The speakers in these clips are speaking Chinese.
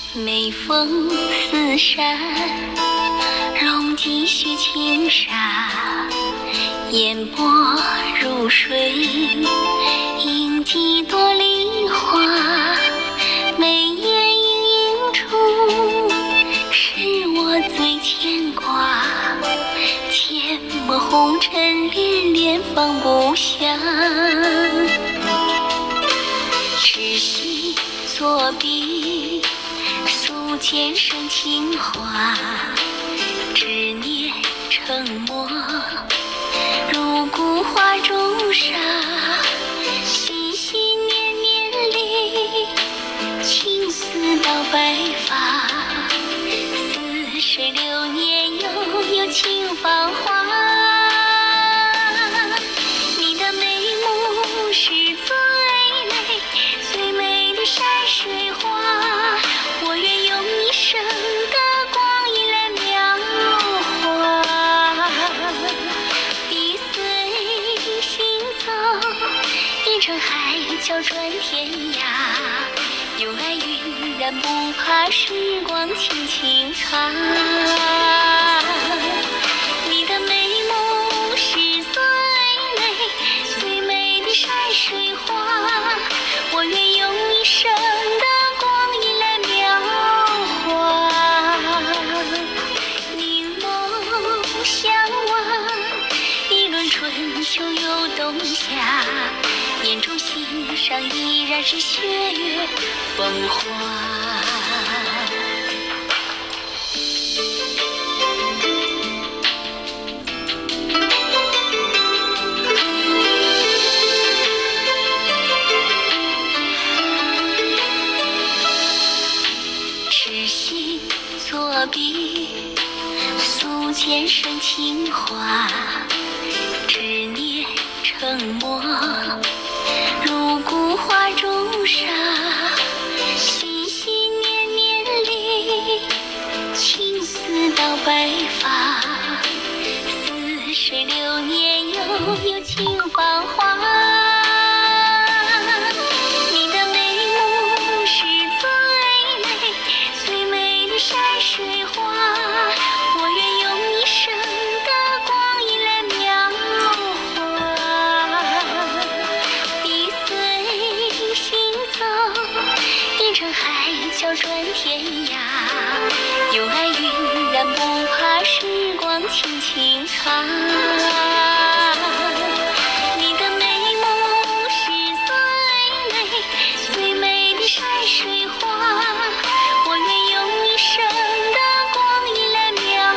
眉峰似山，容几许轻纱，烟波如水，映几朵梨花。眉眼盈盈处，是我最牵挂。阡陌红尘恋恋放不下，痴心作笔，素笺生情话。执念成魔，入骨花中沙。心心念念里，青丝到白发。似水流年，悠悠情芳华。你的眉目是最美最美的山水画，我愿用一生的光阴来描画。笔随行走，一程海角转天涯。有爱晕染，不怕时光轻轻擦。你的眉目是最美最美的山水画，我愿用一生的光阴来描画。凝眸相望，一轮春秋又冬夏，眼中欣赏依然是雪月风华。痴心作笔，素笺生情话。执念成魔，入骨花中沙。心心念念里，青丝到白发。似水流年，悠悠情芳华。你的眉目是最美最美的山水画，我愿用一生的光阴来描画。笔随行走，一程海角转天涯。有爱晕染，不怕时光轻轻擦。你的眉目是最美最美的山水画，我愿用一生的光阴来描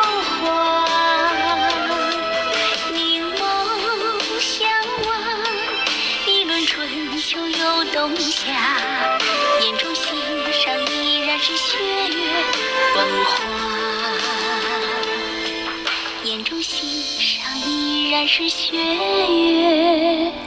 画。凝眸相望，一轮春秋又冬夏，眼中欣赏依然是雪月风华。眼中欣赏依然是雪月